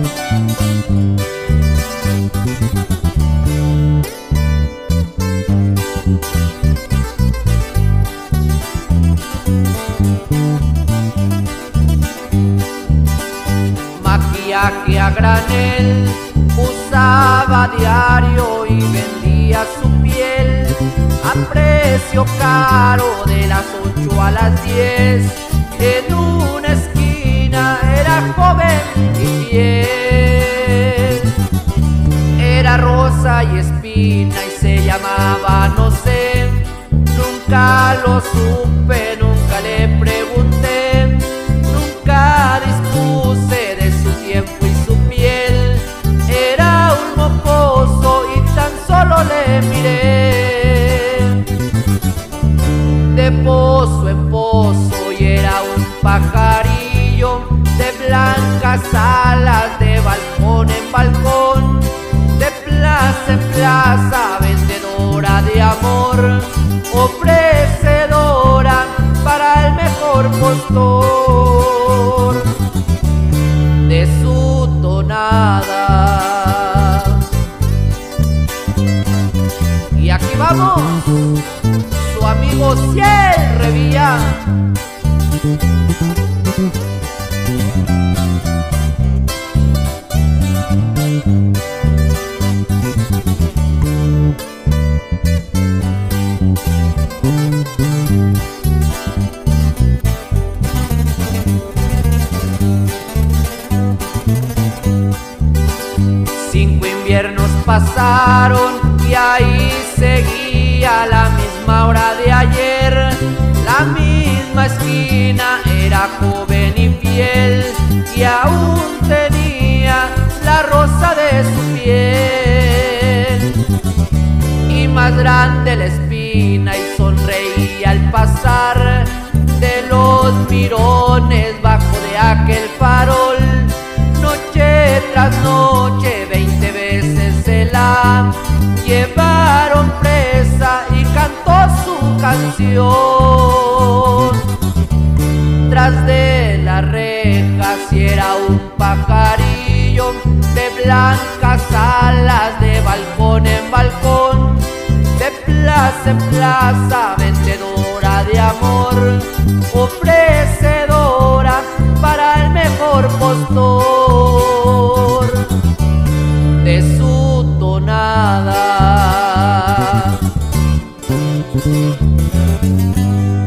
Maquillaje a granel usaba diario y vendía su piel a precio caro de las 8 a las 10. En una esquina era joven y fiel. Era rosa y espina y se llamaba no sé. Nunca lo supe, nunca le pregunté. Nunca dispuse de su tiempo y su piel. Era un mocoso y tan solo le miré. De pozo en pozo y era un pajarillo, de blancas alas, de balcón en balcón, de plaza en plaza, vendedora de amor, ofrecedora para el mejor postor de su tonada. Y aquí vamos, su amigo Ciel Revilla. Inviernos pasaron y ahí seguía la misma hora de ayer. La misma esquina, era joven y fiel y aún tenía la rosa de su piel. Y más grande la espina y sonreía al pasar de los mirones bajo de aquel farol. Noche tras noche 20 veces se la llevaron presa y cantó su canción. Tras de las rejas y era un pajarillo, de blancas alas, de balcón en balcón, de plaza en plaza, vendedora de amor, ofrecedora para el mejor postor de su tonada.